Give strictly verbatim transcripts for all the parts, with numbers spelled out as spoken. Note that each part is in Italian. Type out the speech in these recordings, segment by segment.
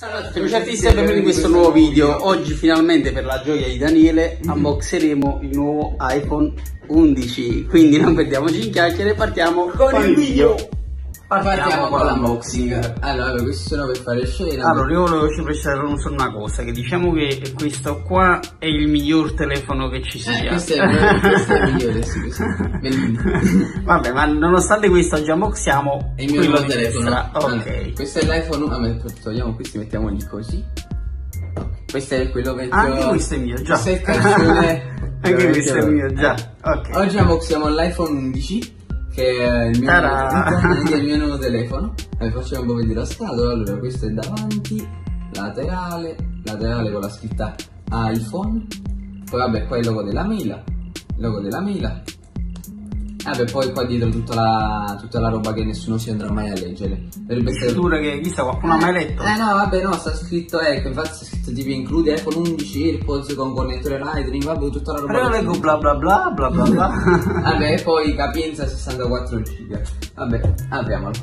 Ciao a tutti amici artisti e benvenuti in questo nuovo video. Oggi finalmente, per la gioia di Daniele, unboxeremo il nuovo iPhone undici. Quindi non perdiamoci in chiacchiere, partiamo con, con il video. Partiamo, partiamo con l'unboxing. Allora, questi sono per fare scena. Allora, io volevo precisare solo una cosa, che diciamo che questo qua è il miglior telefono che ci sia. Eh, questo è il, questo è il migliore, sì, questo è vabbè, ma nonostante questo oggi unboxiamo è il mio nuovo telefono. Ok. Allora, questo è l'iPhone. Vabbè, togliamo questi, mettiamoli così. Questo è quello vecchio. Anche questo è mio, già. Questo è il calcione. Anche questo è mio, già. Ok. Oggi unboxiamo l'iPhone undici. Che è il mio, nuovo, è il mio nuovo telefono. Allora, facciamo un po' vedere la scatola. Allora, questo è davanti, laterale, laterale con la scritta iPhone. Poi vabbè, qua il logo della mela, il logo della mela. Vabbè, poi qua dietro tutta la, tutta la roba che nessuno si andrà mai a leggere. Dovrebbe essere sicuro che chissà qualcuno ha mai letto. Eh no, vabbè, no, sta scritto, ecco, infatti sta scritto tipo include iPhone undici, AirPods con connettore Lightning, vabbè, tutta la roba. Però leggo bla bla bla bla bla bla. Vabbè, poi capienza sessantaquattro giga. Vabbè, apriamolo.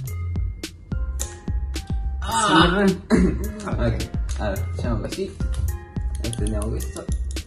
Ah. Ok, allora, facciamo così. E prendiamo questo.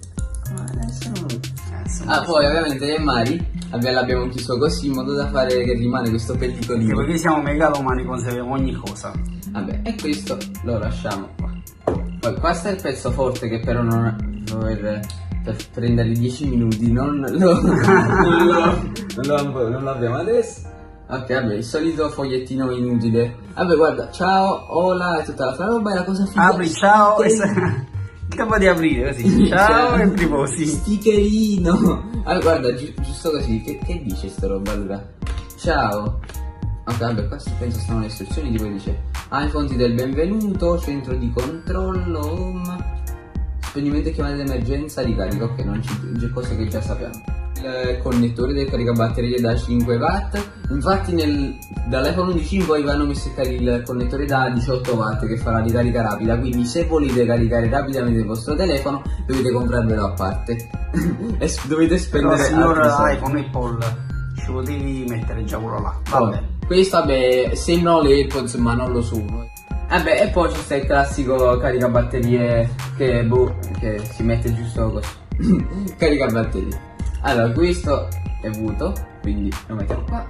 Ah, poi ovviamente Mari l'abbiamo chiuso così in modo da fare che rimane questo pellicolino. Perché siamo megalomani, conserviamo ogni cosa. Vabbè, e questo lo lasciamo qua. Poi qua sta il pezzo forte che però non per, per prendere i dieci minuti non lo, non lo, non lo, non lo abbiamo adesso. Ok, vabbè, il solito fogliettino inutile. Vabbè, guarda, ciao, hola e tutta la roba, è la cosa figa. Apri, ciao, capo di aprire così, ciao e riposi. Stickerino. Allora guarda, gi giusto così, che, che dice sta roba allora? Ciao. Ok, vabbè, qua penso stanno le istruzioni, tipo dice iPhone ti dà il benvenuto, centro di controllo, home, spegnimento e chiamate d'emergenza, ricarica. Ok, non c'è cose che già sappiamo. Il connettore del caricabatterie da cinque watt. Infatti nel, dall'iPhone undici in poi vanno messo il connettore da diciotto watt che fa la ricarica rapida, quindi se volete caricare rapidamente il vostro telefono dovete comprarvelo a parte. E dovete spendere. Però signor iPhone Apple, ci potevi mettere già quello là. Vabbè. Oh, questo vabbè, sembrano le AirPods ma non lo sono. Vabbè, e poi c'è sta il classico caricabatterie che, boh, che si mette giusto così. Caricabatterie. Allora, questo è vuoto, quindi lo mettiamo qua.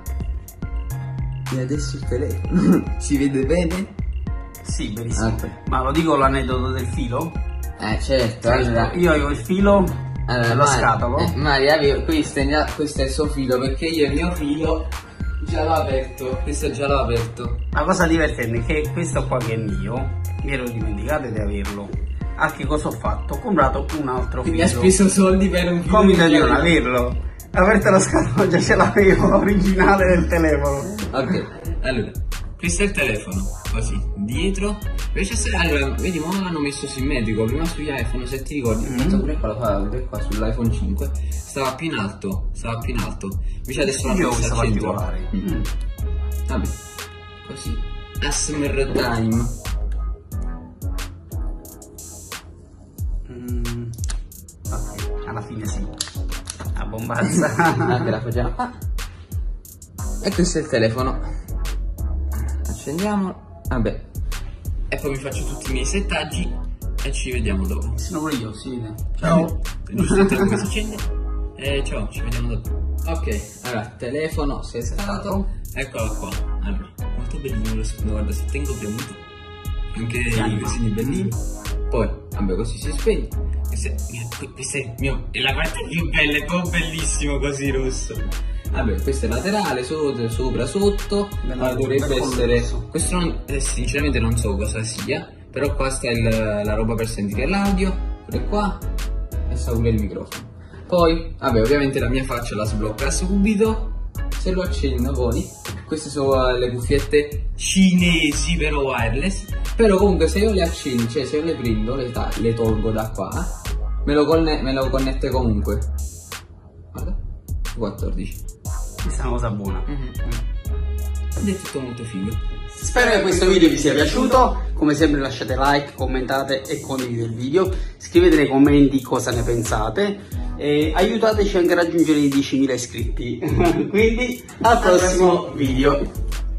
E adesso il telefono. Si vede bene? Sì, benissimo. Okay. Ma lo dico l'aneddoto del filo? Eh, certo. Cioè, allora, io avevo il filo allora, nello scatolo. Eh, Maria, questo è, questo è il suo filo, perché io il mio filo già l'ho aperto. Questo già l'ho aperto. La cosa divertente è che questo qua che è mio, mi ero dimenticato di averlo. Ah, che cosa ho fatto? Ho comprato un altro filo. Mi ha speso soldi per un filo. Come da non averlo? Aperto lo scatolo, già ce l'avevo, originale del telefono. Ok, allora, questo è il telefono, così, dietro. Invece se, allora, vedi, ma l'hanno messo simmetrico, prima sugli iPhone, se ti ricordi, mm -hmm. pure qua, pure qua sull'iPhone cinque, stava più in alto, stava più in alto. Invece adesso l'hanno messo al centro. Mm -hmm. Vabbè, così. Asmer time. Alla fine sì, a bombazza. Anche la facciamo. Ah. E questo è il telefono. Accendiamo. Vabbè. E poi mi faccio tutti i miei settaggi e ci vediamo dopo. Se no pure io, si vede. Ciao. Giusto come si accende. E ciao, ci vediamo dopo. Ok, allora, telefono settato. Eccolo qua. Allora, molto bellino lo sfondo, guarda, se tengo premuto. Anche i vestiti bellini. Poi, vabbè, così si spegne. Questo è, questo è, mio, è la parte più bella, è proprio bellissimo così rosso. Vabbè, questo è laterale, sotto, sopra, sotto. Ma dovrebbe essere. Questo non, eh, sinceramente non so cosa sia. Però qua sta il, la roba per sentire l'audio. Pure qua. E sta pure il microfono. Poi, vabbè, ovviamente la mia faccia la sblocca subito. Se lo accendo poi. Queste sono le cuffiette cinesi però wireless. Però comunque se io le accendo, cioè se io le prendo, le, le tolgo da qua, me lo, me lo connette comunque. Guarda, quattordici. Questa è una cosa buona. Mm-hmm. Ed è tutto molto figo. Spero che questo video vi sia piaciuto. Come sempre lasciate like, commentate e condividete il video. Scrivete nei commenti cosa ne pensate. E aiutateci anche a raggiungere i diecimila iscritti. Quindi al prossimo video.